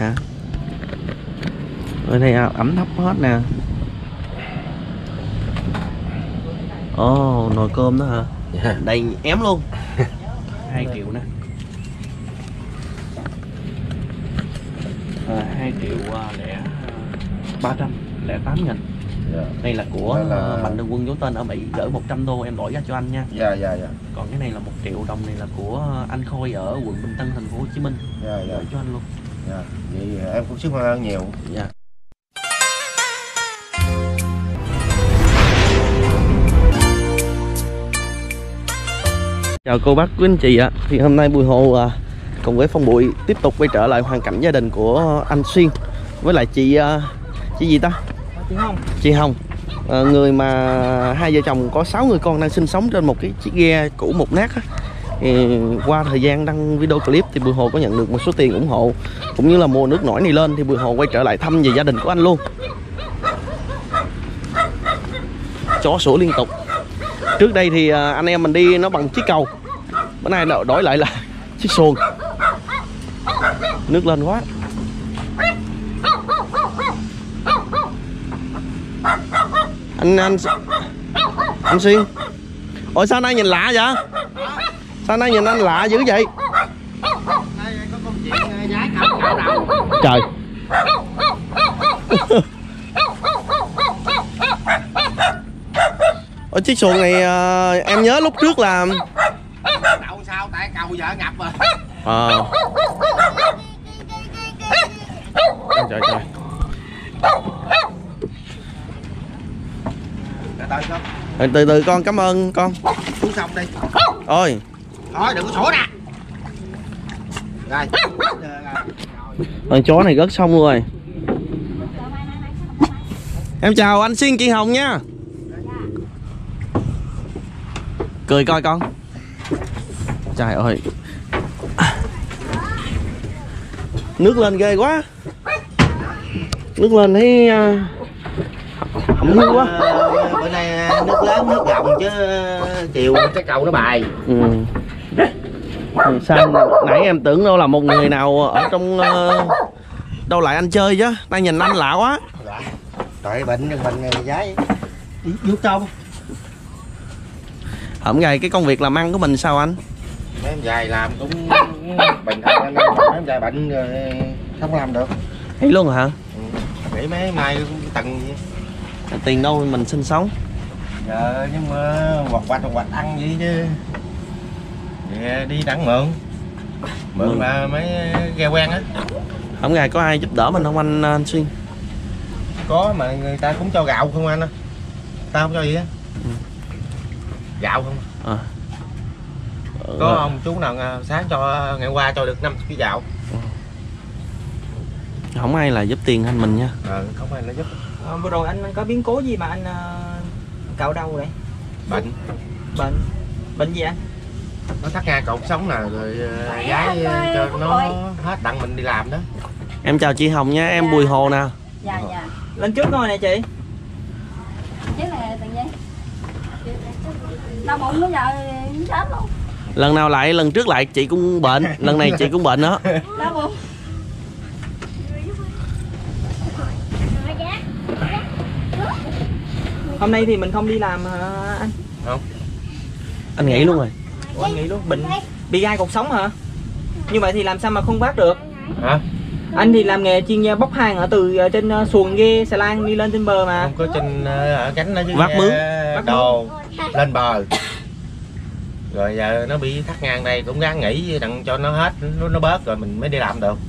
hả? Ở đây ẩm thấp hết nè. Ồ, nồi cơm đó hả? Dạ. Đầy ém luôn. 2 triệu nè. 2 triệu lẻ 308 nghìn. Dạ. Đây là của là... Mạnh Thường Quân giấu tên ở Mỹ, gửi 100 đô em đổi ra cho anh nha. Dạ. Còn cái này là 1 triệu đồng, này là của anh Khôi ở quận Bình Tân, thành phố Hồ Chí Minh. Gửi cho anh luôn. Dạ. Vậy em cũng xin ơn nhiều. Dạ. Chào cô bác quý anh chị ạ. Thì hôm nay Bùi Hồ cùng với Phong Bụi tiếp tục quay trở lại hoàn cảnh gia đình của anh Xuyên với lại chị gì ta? Chị Hồng. Người mà hai vợ chồng có 6 người con đang sinh sống trên một cái chiếc ghe cũ mục nát á. Thì qua thời gian đăng video clip thì Bùi Hồ có nhận được một số tiền ủng hộ cũng như là mùa nước nổi này lên thì Bùi Hồ quay trở lại thăm về gia đình của anh luôn. Chó sủa liên tục. Trước đây thì anh em mình đi nó bằng chiếc cầu, bữa nay đổi lại là chiếc xuồng. Nước lên quá. Anh Xuyên. Ủa sao nay nhìn lạ vậy? Sao nay nhìn anh lạ dữ vậy? Trời. Ở chiếc xuồng này em nhớ lúc trước là Đậu sao tại cầu vợ ngập rồi. Trời. Từ từ con, cảm ơn con. Xuống sông đi. Ôi. Thôi đừng có sủa nè. Rồi. Con chó này rớt sông luôn rồi. Em chào anh Xuyên, chị Hồng nha. Cười coi con. Trời ơi. Nước lên ghê quá. Nước lên thấy hẩm hiu quá. Bữa nay nước lớn nước rộng chứ chiều cái cầu nó bài. Sao nãy em tưởng đâu là một người nào ở trong đâu lại anh chơi chứ. Nay nhìn anh lạ quá. Trời bệnh này giái vô trong. Hổng gầy cái công việc làm ăn của mình sao anh? Mấy em dài làm cũng bệnh anh mấy em dài bệnh rồi không làm được. Hay luôn hả? Nghĩ mấy mai tầng gì. Tiền đâu mình sinh sống. Dạ nhưng mà hoặc ăn gì chứ. Vậy đi đặng mượn mà mấy ghe quen á. Hổng gầy có ai giúp đỡ mình không anh Xuyên? Có mà người ta cũng cho gạo không anh á. Ta không cho gì á. Gạo không? Có ông chú nào sáng cho ngày qua cho được 50 kg gạo. Không ai là giúp tiền anh mình nha. Không ai là giúp. Vừa rồi anh có biến cố gì mà anh cạo đâu vậy? Bệnh gì anh? Nó thắt ngang cột sống nè rồi gái cho nó hết đặng mình đi làm đó. Em chào chị Hồng nha, em Bùi Hồ nè. Dạ. Lên trước ngồi nè chị. Chứ là từng giây. Đau bụng bây giờ chết luôn. Lần nào lại lần trước lại chị cũng bệnh, lần này chị cũng bệnh đó. Đau bụng. Hôm nay thì mình không đi làm hả anh? Không. Anh nghỉ luôn rồi. Ủa, anh nghỉ luôn, bệnh bị gai cột sống hả? Như vậy thì làm sao mà không vác được? Hả? Anh thì làm nghề chuyên gia bốc hàng ở từ trên xuồng ghe xà lan đi lên trên bờ mà. Không có trên ở cánh đó chứ. Vác mướn. Đồ lên bờ. Rồi giờ nó bị thắt ngang đây cũng gắng nghỉ đặng cho nó hết, nó bớt rồi mình mới đi làm được.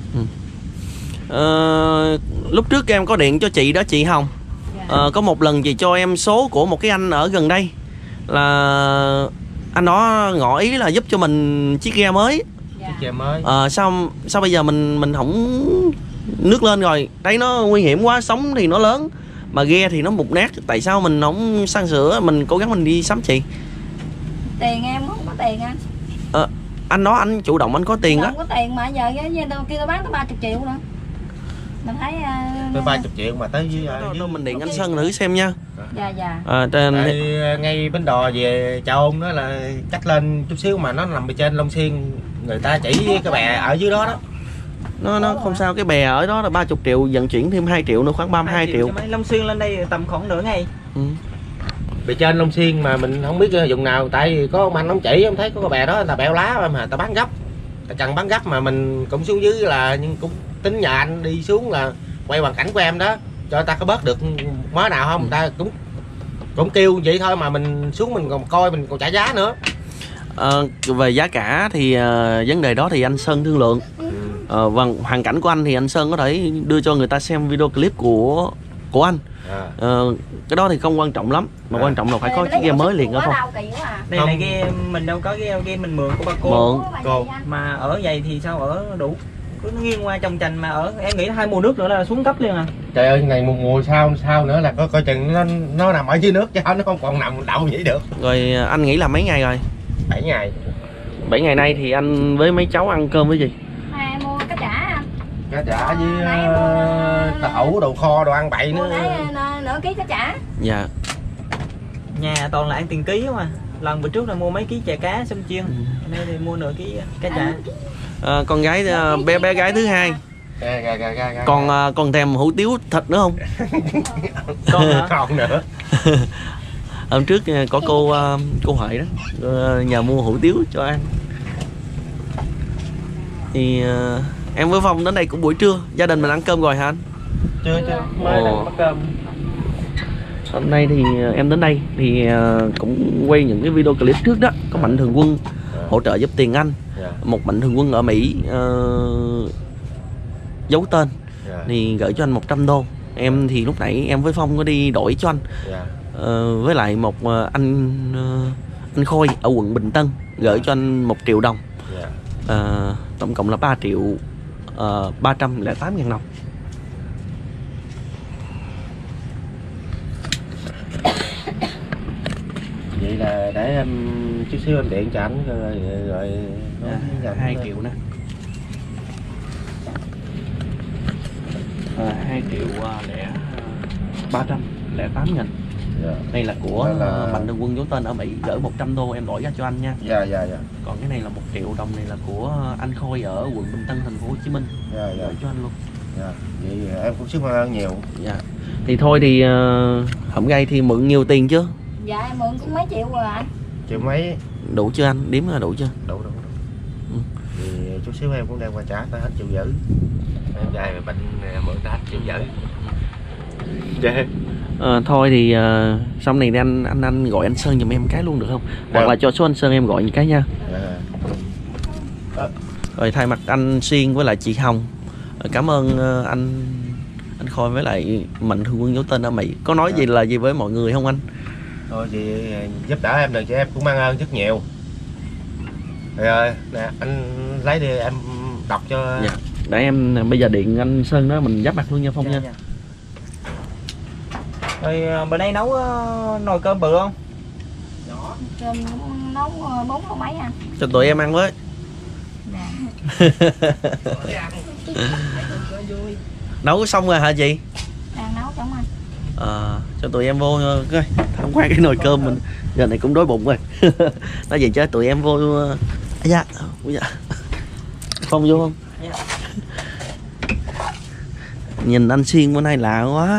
Lúc trước em có điện cho chị đó chị Hồng. Có một lần chị cho em số của một cái anh ở gần đây là anh đó ngỏ ý là giúp cho mình chiếc ghe mới. Chiếc ghe mới. Sao bây giờ mình không nước lên rồi, thấy nó nguy hiểm quá, sóng thì nó lớn mà ghe thì nó mục nát, tại sao mình không sang sửa, mình cố gắng mình đi sắm chị? Tiền em không có tiền anh. Anh đó anh chủ động anh có tiền á. Không có tiền mà giờ kia tôi bán tới 30 triệu nữa. Mình thấy tới 30 triệu mà tới dưới đâu mình điện anh Sơn thử xem nha. Dạ. Ngay bến đò về Chợ Ôn đó là cách lên chút xíu mà nó nằm bên trên Long Xuyên, người ta chỉ cái bè ở dưới đó đó. Nó không sao, cái bè ở đó là 30 triệu, vận chuyển thêm 2 triệu nữa, khoảng 32 triệu. Mấy Long Xuyên lên đây tầm khoảng nửa ngày. Bề trên Long Xuyên mà mình không biết vùng nào, tại vì có ông anh ông chỉ, ông thấy có cái bè đó là bèo lá mà ta bán gấp, ta cần bán gấp mà mình cũng xuống dưới là nhưng cũng tính nhà anh đi xuống là quay hoàn cảnh của em đó cho ta có bớt được mớ nào không, ta cũng kêu vậy thôi mà mình xuống mình còn coi mình còn trả giá nữa. Về giá cả thì vấn đề đó thì anh Sơn thương lượng. Và hoàn cảnh của anh thì anh Sơn có thể đưa cho người ta xem video clip của anh. Cái đó thì không quan trọng lắm, mà quan trọng là phải có cái game mới liền đó không? Đây là game mình đâu có game mình mượn của ba cô. Mà ở vậy thì sao ở đủ? Cứ nó nghiêng qua trồng chành mà ở, em nghĩ 2 mùa nước nữa là xuống cấp liền à. Trời ơi, này một mùa sau nữa là coi chừng nó nằm ở dưới nước chứ nó không còn nằm đậu vậy được. Rồi anh nghĩ là mấy ngày rồi? 7 ngày. 7 ngày nay thì anh với mấy cháu ăn cơm với gì? Mua cá chả. Cá chả với tàu đồ kho đồ ăn bậy nữa. Nửa ký cá chả. Dạ. Nhà toàn là ăn tiền ký mà. Lần bữa trước là mua mấy ký chả cá xâm chiên. Nay thì mua nửa ký cá chả. Con gái bé gái thứ hai. Còn thèm hủ tiếu thịt nữa không? Còn nữa. Hôm trước có cô Huệ đó nhờ mua hủ tiếu cho ăn. Thì em với Phong đến đây cũng buổi trưa, gia đình mình ăn cơm rồi hả anh? Chưa mới đang bắt cơm. Hôm nay thì em đến đây thì cũng quay những cái video clip trước đó, có Mạnh Thường Quân hỗ trợ giúp tiền anh. Một Mạnh Thường Quân ở Mỹ giấu tên thì gửi cho anh 100 đô. Em thì lúc nãy em với Phong có đi đổi cho anh. Với lại một anh Khôi ở quận Bình Tân gửi cho anh 1 triệu đồng. Tổng cộng là 3 triệu 308.000 đồng. Vậy là để em chút xíu em điện cho anh rồi 2 triệu nè. 2 triệu 308.000. Đây là của Mạnh Thường Quân giấu tên ở Mỹ, gửi 100 đô em đổi ra cho anh nha. Dạ. Còn cái này là 1 triệu đồng này là của anh Khôi ở quận Bình Tân, thành phố Hồ Chí Minh. Gửi cho anh luôn. Vậy em cũng xin ơn nhiều. Thì thôi thì hổng gây thì mượn nhiều tiền chưa? Dạ em mượn cũng mấy triệu rồi anh. Triệu mấy? Đủ chưa anh? Đếm là đủ chưa? Đủ. Thì chút xíu em cũng đem qua trả ta hết 1,5 triệu. Em trai mà bệnh mượn ta hết 1,5 triệu. Thôi thì sau này anh gọi anh Sơn giùm em cái luôn được không? Hoặc là cho số anh Sơn em gọi một cái nha. Rồi thay mặt anh Xuyên với lại chị Hồng, cảm ơn anh Khôi với lại Mạnh Thường Quân giấu tên ở Mỹ. Có nói gì là gì với mọi người không anh? Thôi chị giúp đỡ em được cho em cũng mang ơn rất nhiều. Rồi nè anh lấy đi em đọc cho. Để em bây giờ điện anh Sơn đó mình giáp mặt luôn nha Phong nha. Rồi bữa nay nấu nồi cơm bự không? Cơm nấu 4 nấu mấy anh? Cho tụi em ăn với. Nấu xong rồi hả chị? Đang nấu xong anh. Cho tụi em vô coi tham quan cái nồi cơm mình. Giờ này cũng đói bụng rồi. Nói gì chứ tụi em vô. Dạ. Phong vô không? Nhìn anh Xuyên bữa nay lạ quá.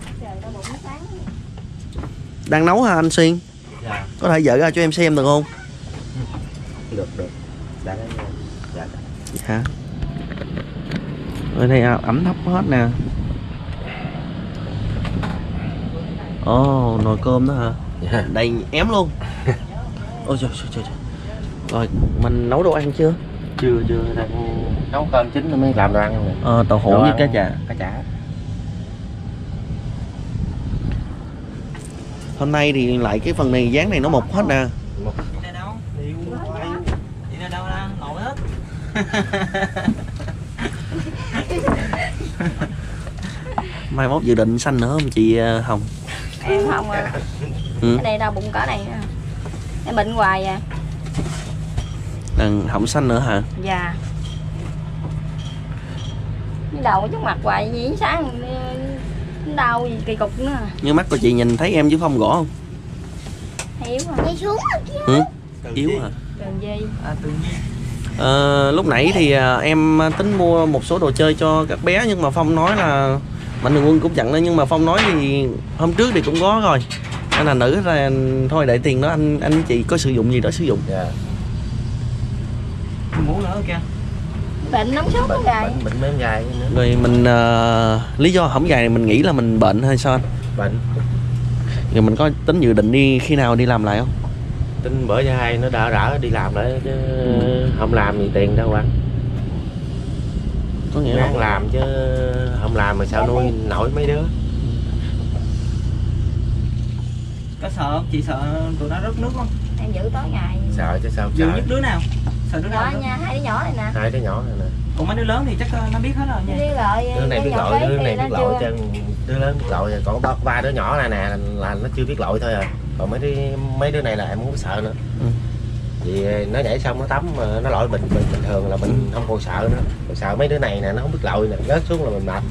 Đang nấu hả anh Xuyên? Có thể dở ra cho em xem được không? Được. Hả? Ở đây ẩm thấp hết nè. Nồi cơm đó hả? Đầy ém luôn. Ôi trời. Rồi mình nấu đồ ăn chưa? Chưa đang nấu cơm chín rồi mới làm đồ ăn. Tàu hũ với cá chả. Hôm nay thì lại cái phần này dán này nó mục hết nè. Đi ra đâu ra ngồi hết. Mai mốt dự định xanh nữa không chị Hồng? Em không à. Cái này đau bụng cỡ này nè. Em bệnh hoài à. Không xanh nữa hả? Dạ. Cái đầu trước mặt hoài gì sáng đau gì kỳ cục nữa. Như mắt của chị nhìn thấy em với Phong gõ không? Yếu à. Dây xuống Yếu hả? Đường dây. Tường dây. Lúc nãy thì em tính mua một số đồ chơi cho các bé, nhưng mà Phong nói là Mạnh Thường Quân cũng chặn đó, nhưng mà Phong nói thì hôm trước thì cũng có rồi, nên là nữ ra thôi để tiền đó anh chị có sử dụng gì đó sử dụng. Mũ nữa kìa. Bệnh nóng sốt nó gài. Bệnh mấy gài nữa. Rồi mình lý do hổng gài này mình nghĩ là mình bệnh hay sao anh? Bệnh. Rồi mình có tính dự định đi khi nào đi làm lại không? Tính bữa cho hai nó đỡ đi làm lại chứ không làm thì tiền đâu ăn. Có nghĩa là làm chứ không làm mà sao nuôi nổi mấy đứa. Có sợ không? Chị sợ tụi nó rớt nước không? Em giữ tối ngày. Sợ chứ sao giữ nhất đứa nào? Sợ đứa nào? Nha, hai đứa nhỏ này nè. Hai đứa nhỏ này nè. Còn mấy đứa lớn thì chắc nó biết hết rồi nha. Đứa này biết lội, đứa này biết lội chứ. Đứa lớn biết lội rồi, còn ba đứa nhỏ này nè là nó chưa biết lội thôi à. Còn mấy đứa này là em không có sợ nữa. Vì nó nhảy xong nó tắm mà nó lội bình thường là mình không còn sợ nữa. Còn sợ mấy đứa này nè nó không biết lội nè, rớt xuống là mình mệt.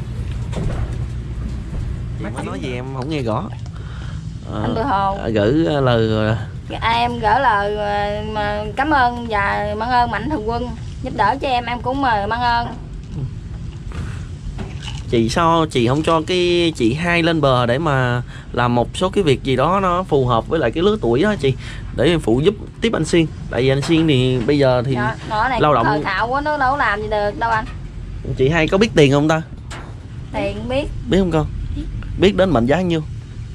Chị nói gì em không nghe rõ. Anh Bùi Hồ gửi lời em gửi lời mà cảm ơn và mang ơn Mạnh Thường Quân giúp đỡ cho em cũng mang ơn. Chị sao chị không cho cái chị hai lên bờ để mà làm một số cái việc gì đó nó phù hợp với lại cái lứa tuổi đó chị, để phụ giúp tiếp anh Xuyên, tại vì anh Xuyên thì bây giờ thì này lao động thời thạo quá, nó đâu có làm gì được đâu anh. Chị hai có biết tiền không ta? Tiền biết không con? Biết đến mệnh giá bao nhiêu?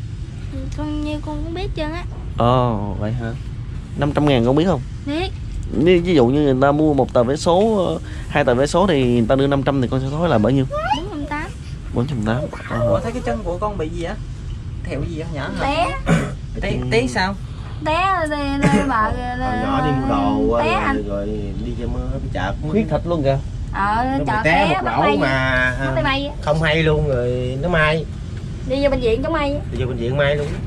Con cũng biết chứ á. Vậy hả? 500.000 con biết không? Biết. Ví dụ như người ta mua một tờ vé số, 2 tờ vé số thì người ta đưa 500 thì con sẽ thối là bao nhiêu? 480. 480. Ủa thấy cái chân của con bị gì á? Thẹo gì á nhỏ hả? Té sao? Té bà nhỏ đi mua đồ té anh. Rồi đi chơi mưa cái chợ khuyết thịt luôn kìa. Chợ té một lỗ mà không hay luôn rồi nó may. Đi vô bệnh viện chống may. Đi vô bệnh viện may luôn.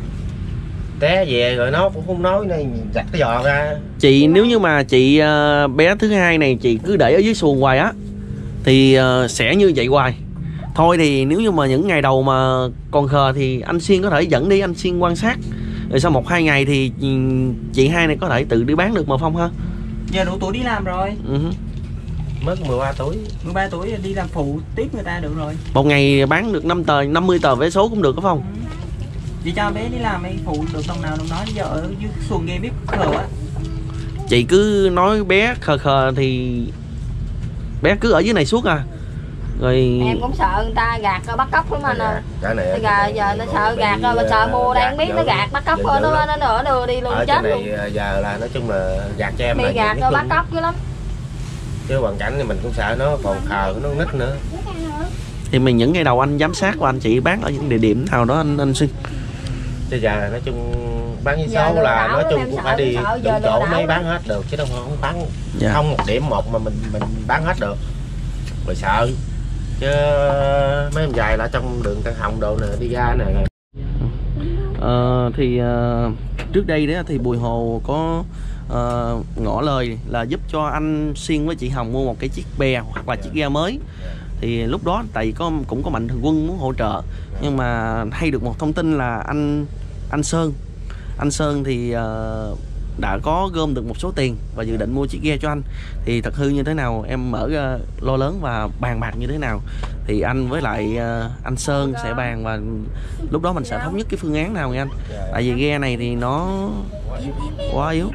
Té về rồi nó cũng không nói này, giặt cái giò ra. Chị nếu như mà chị bé thứ hai này chị cứ để ở dưới xuồng hoài á thì sẽ như vậy hoài. Thôi thì nếu như mà những ngày đầu mà còn khờ thì anh Xuyên có thể dẫn đi, anh Xuyên quan sát. Rồi sau 1-2 ngày thì chị hai này có thể tự đi bán được mà Phong ha. Giờ đủ tuổi đi làm rồi. Mới 13 tuổi. 13 tuổi đi làm phụ tiếp người ta được rồi. Một ngày bán được 50 tờ vé số cũng được có Phong. Chị cho bé đi làm đi, phụ được đồng nào đồng nói, giờ ở dưới xuồng game biết khờ á. Chị cứ nói bé khờ thì bé cứ ở dưới này suốt à. Rồi em cũng sợ người ta gạt bắt cóc lắm anh ơi. Giờ nó sợ gạt rồi, sợ mua đang biết nó gạt bắt cóc rồi nó đưa đi luôn chết luôn. Giờ là nói chung là gạt cho em bị gạt rồi bắt cóc dữ lắm. Chứ hoàn cảnh thì mình cũng sợ nó còn khờ, nó nít nữa. Thì mình những ngày đầu anh giám sát và anh chị bán ở những địa điểm nào đó anh Xuyên. Chứ giờ nói chung bán với số là nói chung cũng phải đi đúng chỗ mới bán hết được, chứ đâu không bán không một điểm một mà mình bán hết được. Rồi sợ chứ mấy em dài là trong đường Căn Hồng đồ nè đi ra nè. Trước đây đó thì Bùi Hồ có ngỏ lời là giúp cho anh Xuyên với chị Hồng mua một cái chiếc bè hoặc là chiếc ghe mới. Thì lúc đó tại vì cũng có Mạnh Thường Quân muốn hỗ trợ, nhưng mà hay được một thông tin là anh Sơn thì đã có gom được một số tiền và dự định mua chiếc ghe cho anh. Thì thật hư như thế nào em mở lo lớn và bàn bạc như thế nào thì anh với lại anh Sơn sẽ bàn, và lúc đó mình sẽ thống nhất cái phương án nào nha anh. Tại vì ghe này thì nó quá yếu.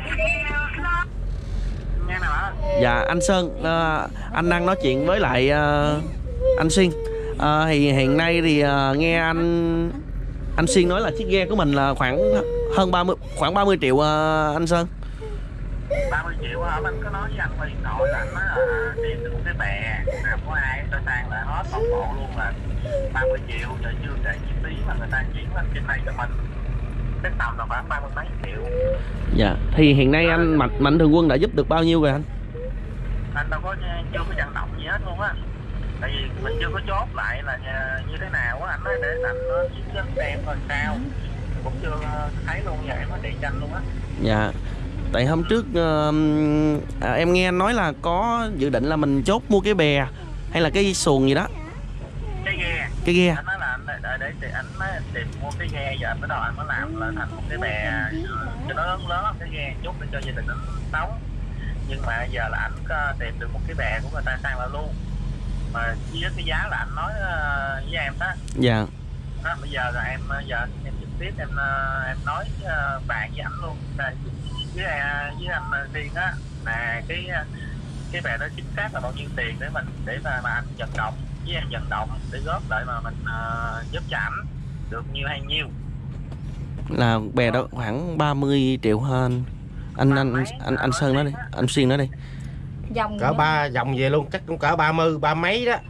Dạ anh Sơn, anh đang nói chuyện với lại anh Xuyên. Thì hiện nay thì nghe anh Xuyên nói là chiếc ghe của mình là khoảng 30 triệu anh Sơn. 30 triệu hả? Anh có nói với anh qua điện thoại là anh nói là tìm được một cái bè nào có ai ta sang lại hết toàn bộ luôn là 30 triệu, giờ chưa kể chi phí mà người ta chuyển lên trên này cho mình cái tầm là khoảng 30 mấy triệu. Dạ, thì hiện nay anh Mạnh Thường Quân đã giúp được bao nhiêu rồi anh? Anh đâu có chưa có vận động gì hết luôn á. Tại vì mình chưa có chốt lại là như thế nào á, anh nói để anh chuyển dân em rồi sao cũng chưa thấy luôn, giờ em có đi tranh luôn á. Dạ, tại hôm trước em nghe anh nói là có dự định là mình chốt mua cái bè hay là cái xuồng gì đó. Cái ghe. Anh nói là để anh nói tìm mua cái ghe, giờ bắt đầu anh mới làm là thành một cái bè cho nó lớn cái ghe chút để cho gia đình anh sống. Nhưng mà giờ là anh có tìm được một cái bè của người ta sang lại luôn, mà với cái giá là anh nói với em đó. Dạ. Đó, bây giờ là em trực tiếp em nói bạn với anh luôn, với anh riêng á, là cái bè đó chính xác là bao nhiêu tiền để mà anh vận động với em vận động để góp lại mà mình giúp cho ảnh được nhiêu hay nhiêu. Là bè đó khoảng 30 triệu hơn. Anh Sơn nói đi, anh Xuyên nói đi. Dòng cỡ 3 dòng về luôn, chắc cũng cỡ 30, 30 mấy đó.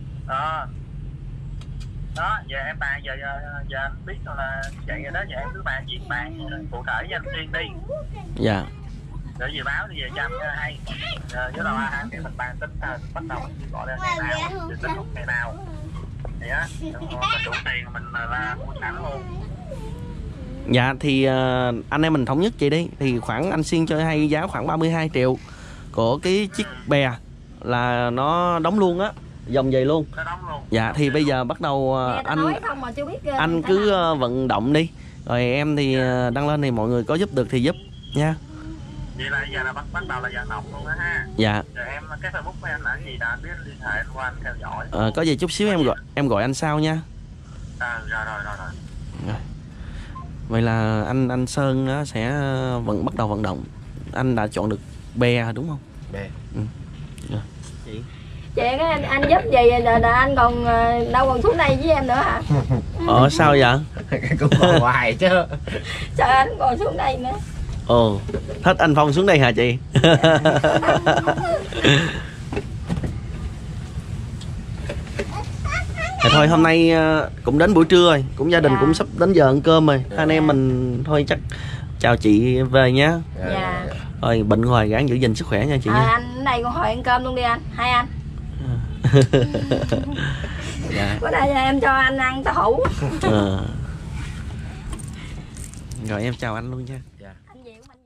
Đó, giờ em bàn giờ anh biết là vậy rồi đó, giờ em cứ bàn chuyện bàn cụ thể với anh Xuyên đi. Dạ. Rồi về báo thì về cho anh hay. Với đầu hai cái mình bàn tính bắt đầu mình gọi là ngày nào, rồi tính lúc ngày nào. Thì á, mình đủ tiền mình ra mua sẵn luôn. Dạ thì anh em mình thống nhất vậy đi. Thì khoảng anh Xuyên cho hay giá khoảng 32 triệu của cái chiếc bè là nó đóng luôn á, dòng về luôn. Dạ thì bây giờ bắt đầu anh cứ vận động đi, rồi em thì đăng lên thì mọi người có giúp được thì giúp nha. Vậy là giờ là bắt đầu là vận động luôn đó ha. Dạ. Rồi em cái Facebook của em là gì đã biết liên hệ anh qua anh theo dõi. Có gì chút xíu em gọi anh sau nha. Rồi. Vậy là anh Sơn nó sẽ bắt đầu vận động. Anh đã chọn được bè đúng không? Bè. Chị anh giúp gì là anh còn đâu còn xuống đây với em nữa hả? Sao vậy? Cũng còn hoài chứ. Sao anh còn xuống đây nữa? Thích anh Phong xuống đây hả chị? Thì thôi hôm nay cũng đến buổi trưa rồi, cũng gia đình cũng sắp đến giờ ăn cơm rồi. Anh em mình thôi chắc chào chị về nhé. Dạ. Rồi bệnh hoài gắng giữ gìn sức khỏe nha chị nha. Anh ở đây con hỏi ăn cơm luôn đi anh. Hai anh. Dạ. Bữa nay em cho anh ăn tàu hũ. Rồi em chào anh luôn nha. Anh gì của mình.